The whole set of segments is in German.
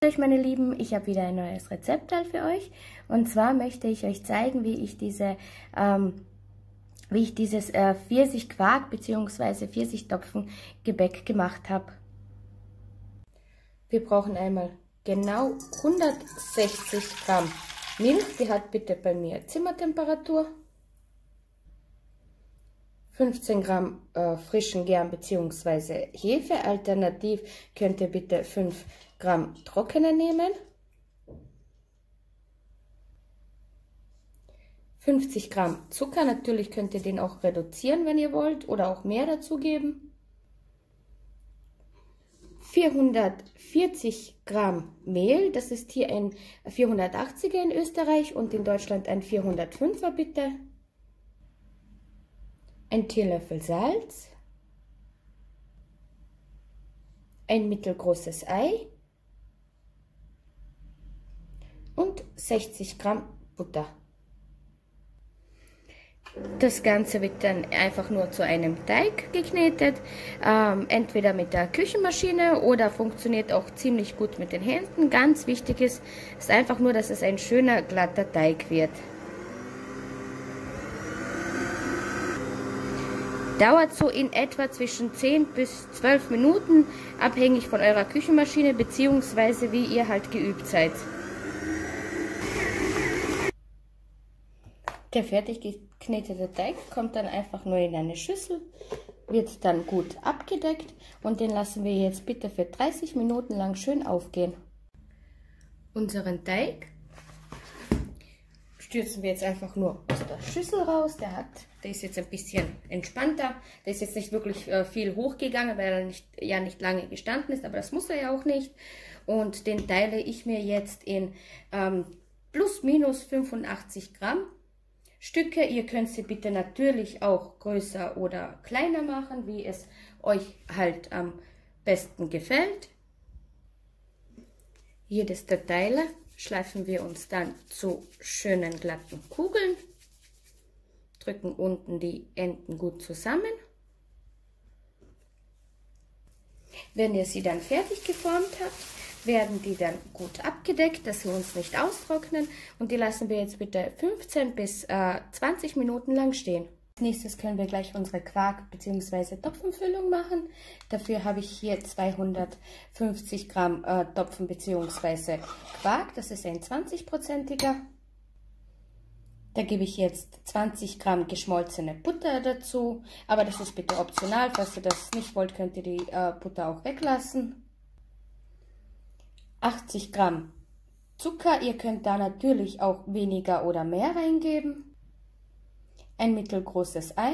euch, meine Lieben, ich habe wieder ein neues Rezeptteil für euch. Und zwar möchte ich euch zeigen, wie ich dieses Pfirsichquark bzw. Pfirsichtopfengebäck gemacht habe. Wir brauchen einmal genau 160 Gramm Milch, die hat bitte bei mir Zimmertemperatur. 15 Gramm frischen Germ bzw. Hefe, alternativ könnt ihr bitte 5 Gramm trockene nehmen. 50 Gramm Zucker, natürlich könnt ihr den auch reduzieren, wenn ihr wollt, oder auch mehr dazugeben. 440 Gramm Mehl, das ist hier ein 480er in Österreich und in Deutschland ein 405er bitte. Ein Teelöffel Salz, ein mittelgroßes Ei und 60 Gramm Butter. Das Ganze wird dann einfach nur zu einem Teig geknetet, entweder mit der Küchenmaschine oder funktioniert auch ziemlich gut mit den Händen. Ganz wichtig ist einfach nur, dass es ein schöner, glatter Teig wird. Dauert so in etwa zwischen 10 bis 12 Minuten, abhängig von eurer Küchenmaschine bzw. wie ihr halt geübt seid. Der fertig geknetete Teig kommt dann einfach nur in eine Schüssel, wird dann gut abgedeckt und den lassen wir jetzt bitte für 30 Minuten lang schön aufgehen. Unseren Teig stürzen wir jetzt einfach nur aus der Schüssel raus. Der ist jetzt ein bisschen entspannter. Der ist jetzt nicht wirklich viel hochgegangen, weil er nicht lange gestanden ist, aber das muss er ja auch nicht. Und den teile ich mir jetzt in plus minus 85 Gramm Stücke. Ihr könnt sie bitte natürlich auch größer oder kleiner machen, wie es euch halt am besten gefällt. Jedes der Teile schleifen wir uns dann zu schönen glatten Kugeln, drücken unten die Enden gut zusammen. Wenn ihr sie dann fertig geformt habt, werden die dann gut abgedeckt, dass sie uns nicht austrocknen, und die lassen wir jetzt bitte 15 bis 20 Minuten lang stehen. Als nächstes können wir gleich unsere Quark- bzw. Topfenfüllung machen. Dafür habe ich hier 250 Gramm Topfen bzw. Quark, das ist ein 20-prozentiger. Da gebe ich jetzt 20 Gramm geschmolzene Butter dazu, aber das ist bitte optional. Falls ihr das nicht wollt, könnt ihr die Butter auch weglassen. 80 Gramm Zucker, ihr könnt da natürlich auch weniger oder mehr reingeben. Ein mittelgroßes Ei,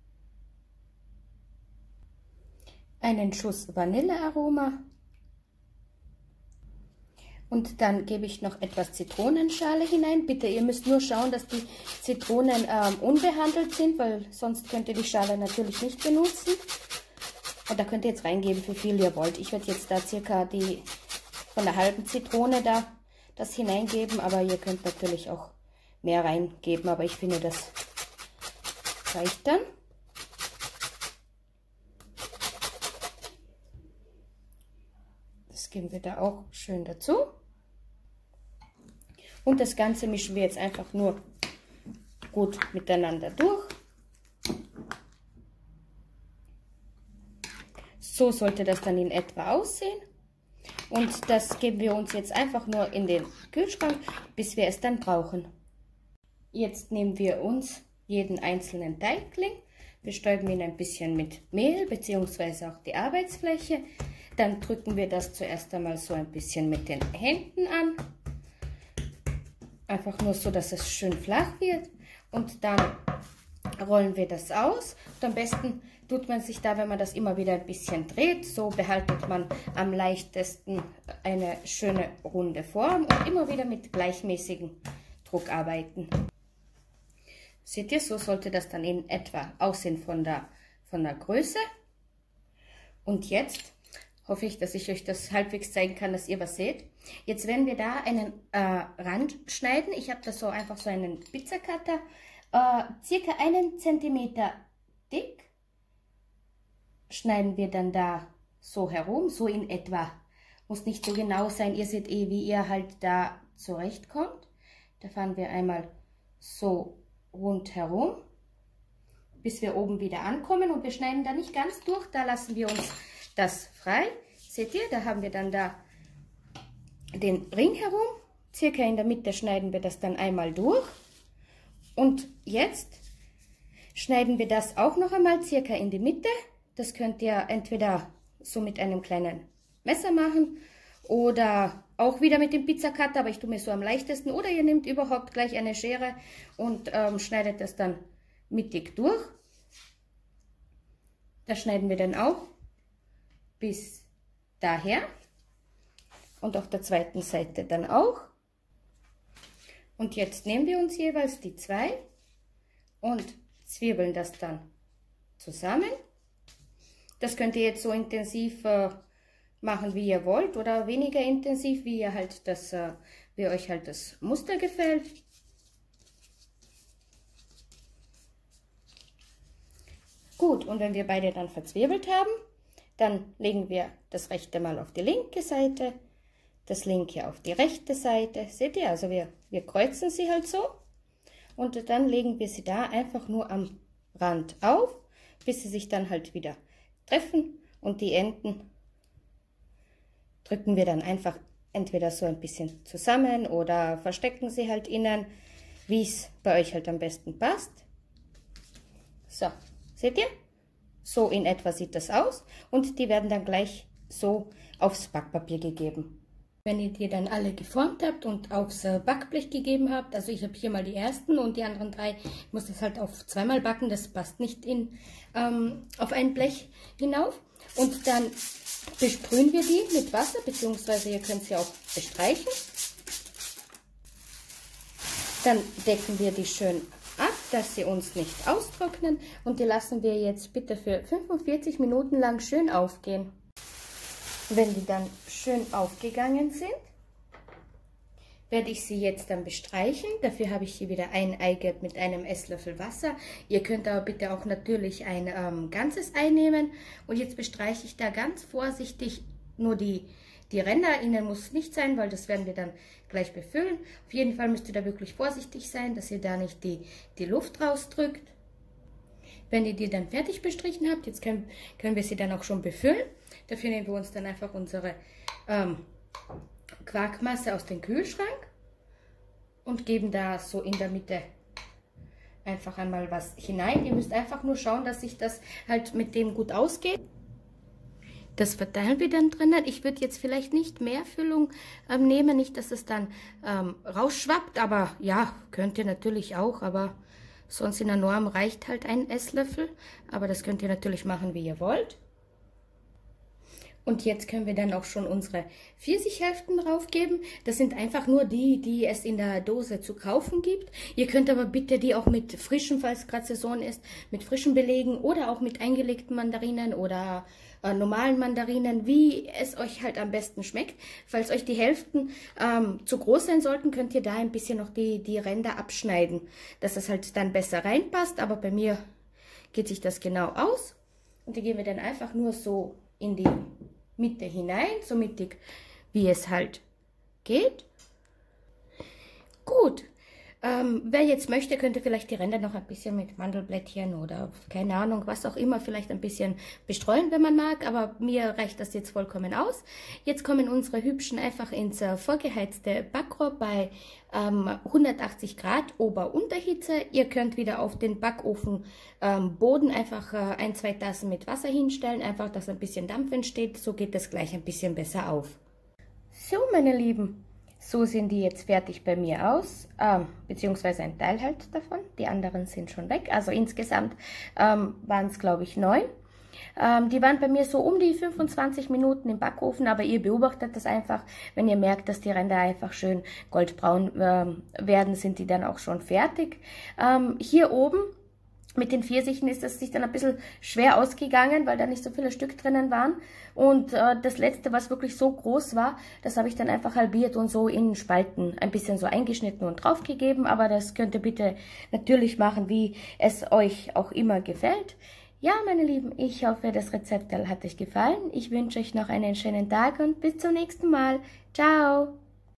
einen Schuss Vanillearoma und dann gebe ich noch etwas Zitronenschale hinein. Bitte, ihr müsst nur schauen, dass die Zitronen unbehandelt sind, weil sonst könnt ihr die Schale natürlich nicht benutzen. Und da könnt ihr jetzt reingeben, wie viel ihr wollt. Ich werde jetzt da circa von der halben Zitrone das hineingeben, aber ihr könnt natürlich auch mehr reingeben, aber ich finde, das reicht dann. Das geben wir da auch schön dazu. Und das Ganze mischen wir jetzt einfach nur gut miteinander durch. So sollte das dann in etwa aussehen. Und das geben wir uns jetzt einfach nur in den Kühlschrank, bis wir es dann brauchen. Jetzt nehmen wir uns jeden einzelnen Teigling, bestäuben ihn ein bisschen mit Mehl bzw. auch die Arbeitsfläche. Dann drücken wir das zuerst einmal so ein bisschen mit den Händen an. Einfach nur so, dass es schön flach wird. Und dann rollen wir das aus. Und am besten tut man sich da, wenn man das immer wieder ein bisschen dreht, so behaltet man am leichtesten eine schöne runde Form und immer wieder mit gleichmäßigem Druck arbeiten. Seht ihr, so sollte das dann in etwa aussehen von der Größe. Und jetzt hoffe ich, dass ich euch das halbwegs zeigen kann, dass ihr was seht. Jetzt werden wir da einen Rand schneiden. Ich habe da so einfach so einen Pizzacutter, circa 1 Zentimeter dick. Schneiden wir dann da so herum, so in etwa. Muss nicht so genau sein. Ihr seht eh, wie ihr halt da zurechtkommt. Da fahren wir einmal so rundherum, bis wir oben wieder ankommen. Und wir schneiden da nicht ganz durch. Da lassen wir uns das frei. Seht ihr, da haben wir dann da den Ring herum. Circa in der Mitte schneiden wir das dann einmal durch. Und jetzt schneiden wir das auch noch einmal circa in die Mitte. Das könnt ihr entweder so mit einem kleinen Messer machen oder auch wieder mit dem Pizzacutter, aber ich tue mir so am leichtesten. Oder ihr nehmt überhaupt gleich eine Schere und schneidet das dann mittig durch. Das schneiden wir dann auch bis daher und auf der zweiten Seite dann auch. Und jetzt nehmen wir uns jeweils die zwei und zwirbeln das dann zusammen. Das könnt ihr jetzt so intensiv machen, wie ihr wollt, oder weniger intensiv, wie ihr halt das, wie euch halt das Muster gefällt. Gut, und wenn wir beide dann verzwirbelt haben, dann legen wir das rechte mal auf die linke Seite, das linke auf die rechte Seite. Seht ihr, also wir kreuzen sie halt so und dann legen wir sie da einfach nur am Rand auf, bis sie sich dann halt wieder treffen, und die Enden drücken wir dann einfach entweder so ein bisschen zusammen oder verstecken sie halt innen, wie es bei euch halt am besten passt. So, seht ihr? So in etwa sieht das aus, und die werden dann gleich so aufs Backpapier gegeben. Wenn ihr die dann alle geformt habt und aufs Backblech gegeben habt, also ich habe hier mal die ersten und die anderen drei, ich muss das halt auf zweimal backen, das passt nicht auf ein Blech hinauf. Und dann besprühen wir die mit Wasser, beziehungsweise ihr könnt sie auch bestreichen. Dann decken wir die schön ab, dass sie uns nicht austrocknen, und die lassen wir jetzt bitte für 45 Minuten lang schön aufgehen. Wenn die dann schön aufgegangen sind, werde ich sie jetzt dann bestreichen. Dafür habe ich hier wieder ein Eigelb mit einem Esslöffel Wasser. Ihr könnt aber bitte auch natürlich ein ganzes Ei nehmen. Und jetzt bestreiche ich da ganz vorsichtig nur die Ränder. Innen muss es nicht sein, weil das werden wir dann gleich befüllen. Auf jeden Fall müsst ihr da wirklich vorsichtig sein, dass ihr da nicht die Luft rausdrückt. Wenn ihr die dann fertig bestrichen habt, jetzt können wir sie dann auch schon befüllen. Dafür nehmen wir uns dann einfach unsere Quarkmasse aus dem Kühlschrank und geben da so in der Mitte einfach einmal was hinein. Ihr müsst einfach nur schauen, dass sich das halt mit dem gut ausgeht. Das verteilen wir dann drinnen. Ich würde jetzt vielleicht nicht mehr Füllung nehmen, nicht, dass es dann rausschwappt, aber ja, könnt ihr natürlich auch, aber sonst in der Norm reicht halt ein Esslöffel, aber das könnt ihr natürlich machen, wie ihr wollt. Und jetzt können wir dann auch schon unsere Pfirsichhälften draufgeben. Das sind einfach nur die es in der Dose zu kaufen gibt. Ihr könnt aber bitte die auch mit frischen, falls gerade Saison ist, mit frischen belegen oder auch mit eingelegten Mandarinen oder normalen Mandarinen, wie es euch halt am besten schmeckt. Falls euch die Hälften zu groß sein sollten, könnt ihr da ein bisschen noch die Ränder abschneiden, dass das halt dann besser reinpasst. Aber bei mir geht sich das genau aus. Und die geben wir dann einfach nur so in die Mitte hinein, so mittig wie es halt geht. Gut, wer jetzt möchte, könnte vielleicht die Ränder noch ein bisschen mit Mandelblättchen oder keine Ahnung, was auch immer, vielleicht ein bisschen bestreuen, wenn man mag, aber mir reicht das jetzt vollkommen aus. Jetzt kommen unsere Hübschen einfach ins vorgeheizte Backrohr bei 180 Grad Ober-Unterhitze. Ihr könnt wieder auf den Backofenboden einfach 1-2 Tassen mit Wasser hinstellen, einfach, dass ein bisschen Dampf entsteht, so geht das gleich ein bisschen besser auf. So, meine Lieben. So sehen die jetzt fertig bei mir aus, beziehungsweise ein Teil halt davon. Die anderen sind schon weg. Also insgesamt waren es, glaube ich, 9. Die waren bei mir so um die 25 Minuten im Backofen, aber ihr beobachtet das einfach. Wenn ihr merkt, dass die Ränder einfach schön goldbraun werden, sind die dann auch schon fertig. Hier oben mit den Pfirsichen ist es sich dann ein bisschen schwer ausgegangen, weil da nicht so viele Stück drinnen waren. Und das letzte, was wirklich so groß war, das habe ich dann einfach halbiert und so in Spalten ein bisschen so eingeschnitten und draufgegeben. Aber das könnt ihr bitte natürlich machen, wie es euch auch immer gefällt. Ja, meine Lieben, ich hoffe, das Rezept hat euch gefallen. Ich wünsche euch noch einen schönen Tag und bis zum nächsten Mal. Ciao!